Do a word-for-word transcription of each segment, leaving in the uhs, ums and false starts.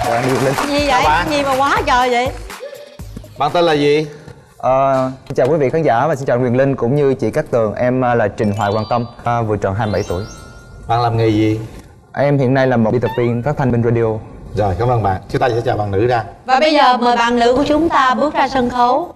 Dạ, đi Linh. Gì vậy? Cái gì mà quá trời vậy? Bạn tên là gì? Ờ, xin chào quý vị khán giả và xin chào Quyền Linh cũng như chị Cát Tường. Em là Trình Hoài Hoàng Tâm, à, vừa tròn hai mươi bảy tuổi. Bạn làm nghề gì? Em hiện nay là một biên tập viên phát thanh bên radio. Rồi, cảm ơn bạn. Chúng ta sẽ chào bạn nữ ra. Và bây giờ mời bạn nữ của chúng ta bước ra sân khấu.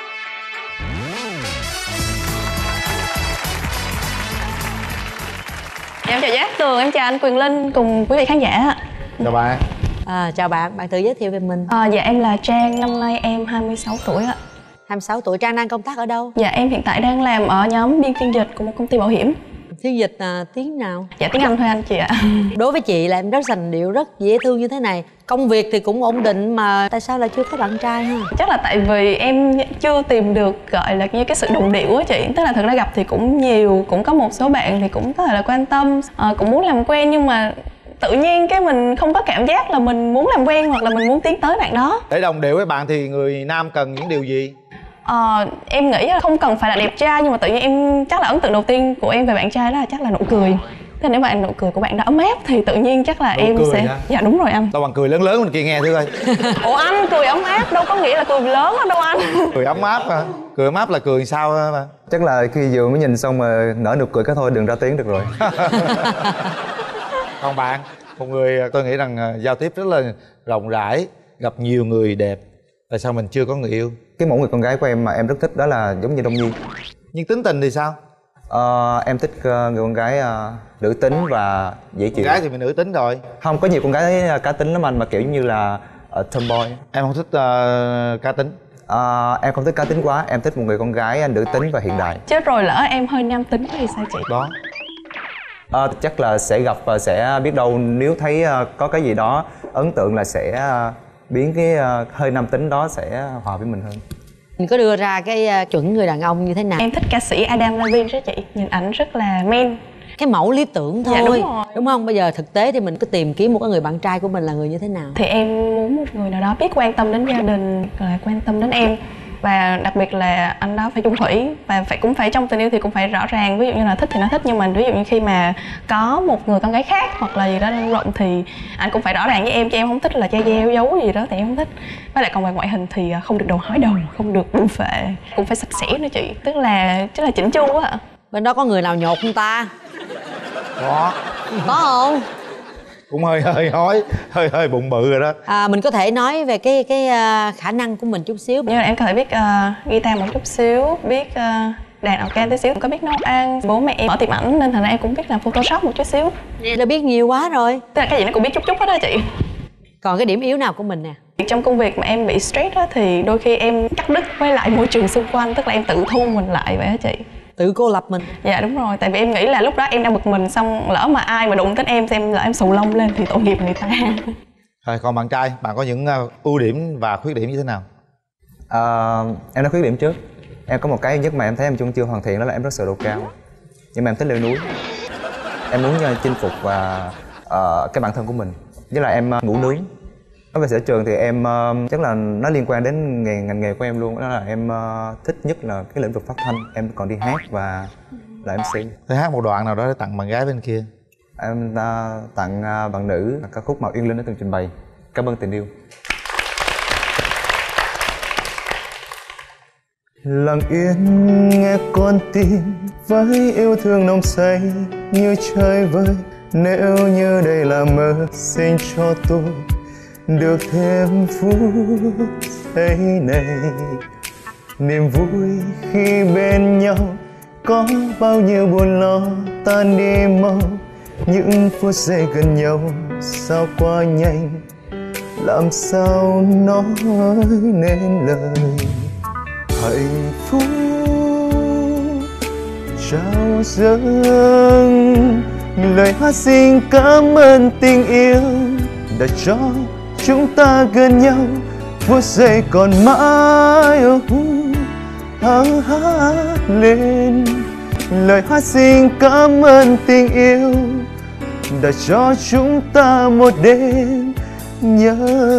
Em chào Cát Tường, em chào anh Quyền Linh cùng quý vị khán giả. Chào bạn. À, chào bạn, bạn tự giới thiệu về mình. À, dạ em là Trang, năm nay em hai mươi sáu tuổi ạ. hai mươi sáu tuổi. Trang đang công tác ở đâu? Dạ em hiện tại đang làm ở nhóm biên phiên dịch của một công ty bảo hiểm. Phiên dịch à, tiếng nào? Dạ tiếng Anh thôi anh chị ạ. Đối với chị là em rất sành điệu, rất dễ thương như thế này. Công việc thì cũng ổn định mà tại sao lại chưa có bạn trai ha? Chắc là tại vì em chưa tìm được gọi là như cái sự đồng điệu á chị. Tức là thực ra gặp thì cũng nhiều, cũng có một số bạn thì cũng có thể là quan tâm, à, cũng muốn làm quen nhưng mà tự nhiên cái mình không có cảm giác là mình muốn làm quen hoặc là mình muốn tiến tới bạn đó. Để đồng điệu với bạn thì người nam cần những điều gì? Ờ, em nghĩ là không cần phải là đẹp trai nhưng mà tự nhiên em chắc là ấn tượng đầu tiên của em về bạn trai đó là chắc là nụ cười. Thế nếu mà nụ cười của bạn đã ấm áp thì tự nhiên chắc là nụ em sẽ hả? Dạ đúng rồi anh. Đâu bằng cười lớn lớn mình kia nghe thử coi. Ủa anh, cười ấm áp đâu có nghĩa là cười lớn đâu anh. Cười ấm áp hả? Cười ấm áp là cười sao mà? Chắc là khi vừa mới nhìn xong mà nở nụ cười cái thôi, đừng ra tiếng được rồi. Còn bạn, một người tôi nghĩ rằng giao tiếp rất là rộng rãi, gặp nhiều người đẹp, tại sao mình chưa có người yêu? Cái mẫu người con gái của em mà em rất thích đó là giống như Đông Nhi. Nhưng tính tình thì sao? Ờ, em thích uh, người con gái uh, nữ tính và dễ chịu. Con gái thì mình nữ tính rồi. Không, có nhiều con gái cá tính lắm anh, mà kiểu như là uh, tomboy. Em không thích uh, cá tính? Uh, em không thích cá tính quá, em thích một người con gái nữ tính và hiện đại. Chết rồi, lỡ em hơi nam tính thì sao chị? Đó. Uh, chắc là sẽ gặp và sẽ biết đâu nếu thấy uh, có cái gì đó ấn tượng là sẽ uh, biến cái uh, hơi nam tính đó sẽ hòa với mình hơn. Mình có đưa ra cái uh, chuẩn người đàn ông như thế nào? Em thích ca sĩ Adam Levine đó chị, nhìn ảnh rất là man. Cái mẫu lý tưởng thôi. Dạ đúng rồi. Đúng không? Bây giờ thực tế thì mình cứ tìm kiếm một cái người bạn trai của mình là người như thế nào? Thì em muốn một người nào đó biết quan tâm đến gia đình, là quan tâm đến em. Và đặc biệt là anh đó phải chung thủy. Và phải cũng phải trong tình yêu thì cũng phải rõ ràng. Ví dụ như là thích thì nó thích, nhưng mà ví dụ như khi mà có một người con gái khác hoặc là gì đó đang rộng thì anh cũng phải rõ ràng với em. Chứ em không thích là che gieo giấu gì đó thì em không thích. Với lại còn về ngoại hình thì không được đầu hói đầu, không được bùn phệ, cũng phải sạch sẽ nữa chị. Tức là tức là chỉnh chu á. Bên đó có người nào nhột không ta? Có. Có không? Cũng hơi hơi hói, hơi hơi bụng bự rồi đó. À, mình có thể nói về cái cái uh, khả năng của mình chút xíu. Nhưng mà em có thể biết uh, guitar một chút xíu, biết uh, đàn organ tí xíu, có biết nấu ăn. Bố mẹ em mở tiệm ảnh nên thành ra em cũng biết làm Photoshop một chút xíu. Vậy là biết nhiều quá rồi. Tức là cái gì nó cũng biết chút chút hết đó chị. Còn cái điểm yếu nào của mình nè? Trong công việc mà em bị stress đó thì đôi khi em cắt đứt với lại môi trường xung quanh. Tức là em tự thu mình lại vậy đó chị. Tự cô lập mình. Dạ đúng rồi, tại vì em nghĩ là lúc đó em đang bực mình, xong lỡ mà ai mà đụng đến em xem lỡ em xù lông lên thì tội nghiệp người ta. Rồi còn bạn trai, bạn có những uh, ưu điểm và khuyết điểm như thế nào? Uh, em nói khuyết điểm trước. Em có một cái nhất mà em thấy em chung chưa hoàn thiện, đó là em rất sợ độ cao. Nhưng mà em thích leo núi. Em muốn uh, chinh phục và uh, cái bản thân của mình. Với lại em uh, ngủ nướng. Nói về sở trường thì em uh, chắc là nó liên quan đến nghề, ngành nghề của em luôn. Đó là em uh, thích nhất là cái lĩnh vực phát thanh. Em còn đi hát và là em xê. Tôi hát một đoạn nào đó để tặng bạn gái bên kia. Em uh, tặng uh, bạn nữ ca khúc mà Uyên Linh đã từng trình bày, Cảm ơn tình yêu. Lặng yên nghe con tim với yêu thương nồng say như trời vơi. Nếu như đây là mơ, xin cho tôi được thêm phút giây này. Niềm vui khi bên nhau có bao nhiêu buồn lo tan đi mau. Những phút giây gần nhau sao qua nhanh, làm sao nói nên lời. Hạnh phúc trao dâng lời hát xin cảm ơn tình yêu đã cho chúng ta gần nhau. Phút giây còn mãi hăng hát lên lời hát xin cảm ơn tình yêu đã cho chúng ta một đêm nhớ.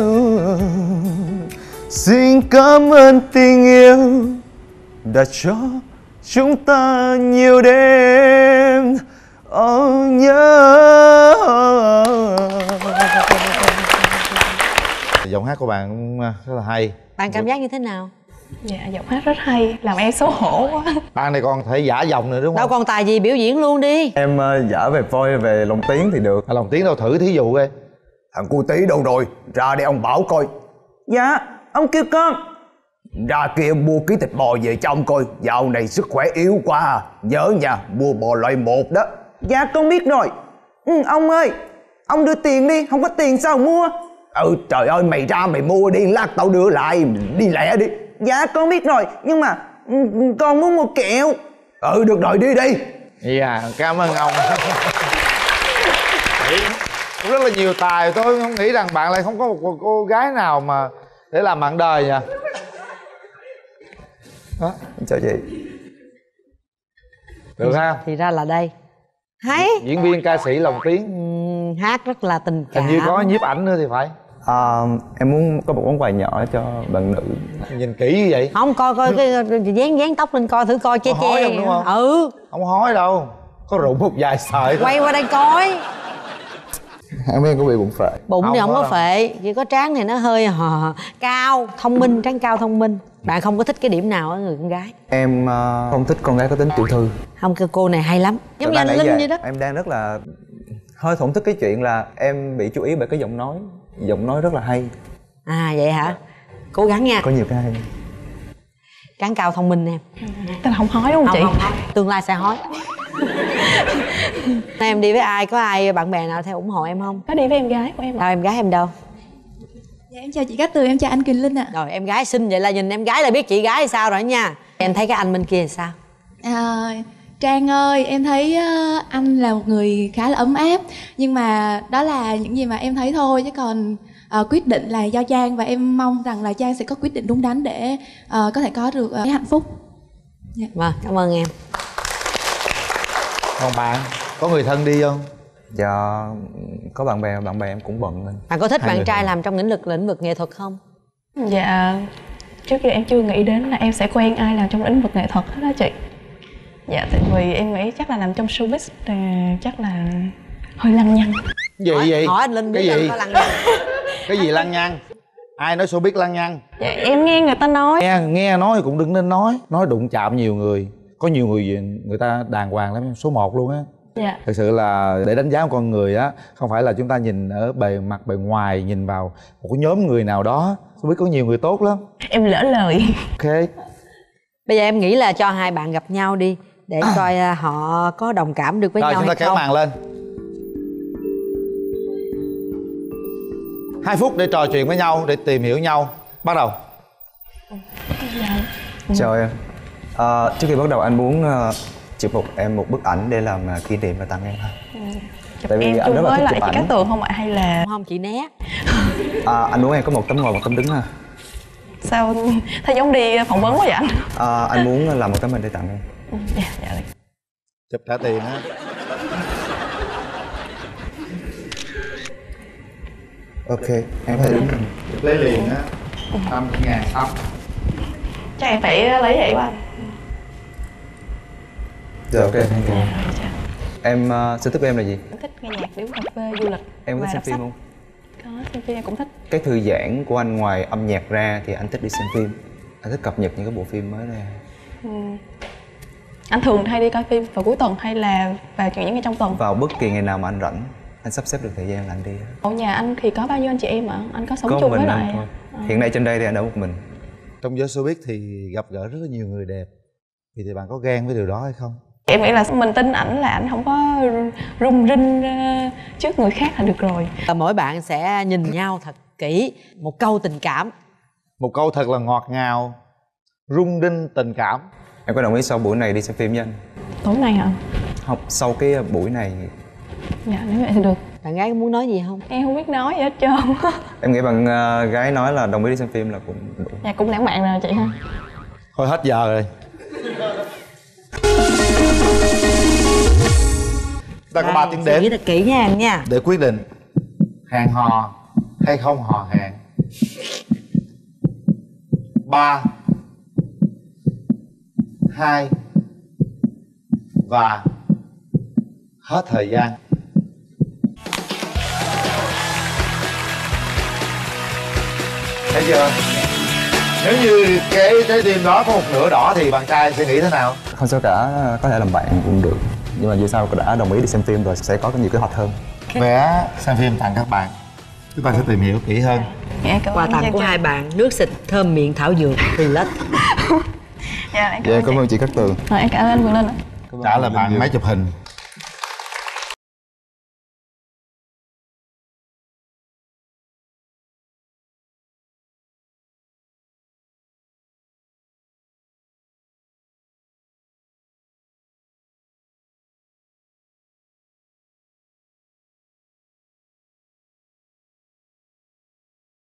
Xin cảm ơn tình yêu đã cho chúng ta nhiều đêm oh, nhớ. giọng hát của bạn cũng rất là hay. Bạn cảm giác như thế nào? Dạ giọng hát rất hay, làm em xấu hổ quá. Bạn này còn thể giả giọng nữa đúng không? Đâu còn tài gì, biểu diễn luôn đi. Em uh, giả về voi về lồng tiếng thì được. À, lồng tiếng đâu, thử thí dụ coi. Thằng cu tí đâu rồi? Ra để ông Bảo coi. Dạ, ông kêu con. Ra kia mua ký thịt bò về cho ông coi. Dạo này sức khỏe yếu quá à. Nhớ nha, mua bò loại một đó. Dạ con biết rồi. Ừ, ông ơi, ông đưa tiền đi, không có tiền sao mua? Ừ trời ơi, mày ra mày mua đi, lát tao đưa lại, đi lẹ đi. Dạ con biết rồi, nhưng mà con muốn mua kẹo. Ừ được rồi, đi đi. Dạ, cảm ơn ông. Cũng rất là nhiều tài, tôi không nghĩ rằng bạn lại không có một cô gái nào mà để làm bạn đời nha. Đó. Chào chị. Được ha? Thì ra là đây. Hay. Diễn viên ca sĩ lồng tiếng. Uhm, hát rất là tình cảm. Hình như có nhiếp ảnh nữa thì phải. À, em muốn có một món quà nhỏ cho bạn nữ. Nhìn kỹ như vậy. Không, coi coi cái dán dán tóc lên coi thử coi che Có che. hói không, đúng không? Ừ. Không hói đâu. Có rụng một vài sợi thôi. Quay qua đây coi. Em em có bị bụng phệ. Bụng Không thì không có có đâu. phệ, chỉ có trán này nó hơi hò, cao, thông minh, trán cao thông minh. Bạn không có thích cái điểm nào ở người con gái? Em uh, không thích con gái có tính tiểu thư. Không, cái cô này hay lắm, giống như anh Linh vậy đó. Em đang rất là hơi thổn thức cái chuyện là em bị chú ý bởi cái giọng nói. Giọng nói rất là hay. À vậy hả? Cố gắng nha. Có nhiều cái hay. Trán cao thông minh em. Tức là không hói đúng không, Không, chị? không, không. Tương lai sẽ hói. Em đi với ai? Có ai bạn bè nào theo ủng hộ em không? Có đi với em gái của em ạ. Đâu, em gái em đâu? Dạ em chào chị Cát Tường, em chào anh Quỳnh Linh ạ. Rồi em gái xinh vậy là nhìn em gái là biết chị gái sao rồi nha. Em thấy cái anh bên kia sao? À, Trang ơi, em thấy uh, anh là một người khá là ấm áp. Nhưng mà đó là những gì mà em thấy thôi. Chứ còn uh, quyết định là do Trang. Và em mong rằng là Trang sẽ có quyết định đúng đắn để uh, có thể có được uh, cái hạnh phúc. Dạ. Vâng, cảm ơn em. Còn bạn, có người thân đi không? Dạ có bạn bè, bạn bè em cũng bận nên. Bạn có thích Hai bạn người trai thôi. làm trong lĩnh vực lĩnh vực nghệ thuật không? Dạ trước kia em chưa nghĩ đến là em sẽ quen ai làm trong lĩnh vực nghệ thuật hết đó chị. Dạ tại vì em nghĩ chắc là làm trong showbiz thì chắc là hơi lăng nhăng. Gì hỏi, vậy? hỏi anh Linh biết Cái anh gì? có lăng nhăng. Cái gì lăng nhăng? Ai nói showbiz lăng nhăng? Dạ em nghe người ta nói. Nghe nghe nói thì cũng đừng nên nói. Nói đụng chạm nhiều người. Có nhiều người người ta đàng hoàng lắm, số một luôn á. Dạ. Thực sự là để đánh giá một con người á, không phải là chúng ta nhìn ở bề mặt bề ngoài, nhìn vào một cái nhóm người nào đó. Tôi biết có nhiều người tốt lắm. Em lỡ lời. Ok. Bây giờ em nghĩ là cho hai bạn gặp nhau đi để coi à, họ có đồng cảm được với Rồi nhau chúng ta hay kéo không. màn lên. Hai phút để trò chuyện với nhau, để tìm hiểu nhau. Bắt đầu. Chào em. À, trước khi bắt đầu anh muốn uh, chụp một em một bức ảnh để làm uh, kỷ niệm và tặng em. Chụp Tại vì em anh chung rất là với thích lại chụp chị ảnh. Cát Tường không ạ? Hay là Không, chị né. À, anh muốn em có một tấm ngồi một tấm đứng ha. sao thấy giống đi phỏng vấn quá vậy anh? À, anh muốn làm một tấm hình để tặng em. Dạ dạ. Chụp trả tiền á. Ok, em hãy đứng. Lấy liền á. Năm ngàn xong. Chắc em phải lấy vậy quá anh. Rồi ok, thank you. Dạ. Em uh, sở thích của em là gì? Em thích nghe nhạc, đi uống cà phê, du lịch. Em có và thích xem đọc phim sách. không? Có, xem phim em cũng thích. Cái thư giãn của anh ngoài âm nhạc ra thì anh thích đi xem phim. Anh thích cập nhật những cái bộ phim mới ra. Ừ. Anh thường hay đi coi phim vào cuối tuần hay là vào những ngày trong tuần? Vào bất kỳ ngày nào mà anh rảnh, anh sắp xếp được thời gian là anh đi. Ở nhà anh thì có bao nhiêu anh chị em ạ? Anh có sống Có chung mình với anh lại thôi. Hiện nay trên đây thì anh ở một mình. Trong giới showbiz thì gặp gỡ rất là nhiều người đẹp. Thì thì bạn có ghen với điều đó hay không? Em nghĩ là mình tin ảnh là ảnh không có rung rinh trước người khác là được rồi. Và mỗi bạn sẽ nhìn nhau thật kỹ, một câu tình cảm. Một câu thật là ngọt ngào, rung đinh tình cảm. Em có đồng ý sau buổi này đi xem phim với anh? Tối nay hả? Học sau cái buổi này Dạ nếu vậy thì được. Bạn gái có muốn nói gì không? Em không biết nói gì hết trơn. em nghĩ bạn uh, gái nói là đồng ý đi xem phim là cũng đủ. Dạ cũng lãng mạn rồi chị ha. Thôi hết giờ rồi. Ta có ba tiếng Suy nghĩ đếm thật kỹ nha em nha. để quyết định hẹn hò hay không hò hẹn. Ba, hai và hết thời gian. Thấy chưa? Nếu như cái trái tim đó có một nửa đỏ thì bạn trai sẽ nghĩ thế nào? Không sao cả, có thể làm bạn cũng được. Nhưng mà dù sao đã đồng ý đi xem phim rồi sẽ có nhiều kế hoạch hơn. Vé xem phim tặng các bạn, chúng ta sẽ tìm hiểu kỹ hơn. Dạ, cảm Quà ơn tặng chương của trình. hai bạn nước xịt thơm miệng thảo dược Relax. Dạ, em Dạ, cảm ơn cảm ơn chị Cát Tường. chị. Rồi, em cảm ơn anh Quyền Linh ạ. Trả lời bạn máy chụp hình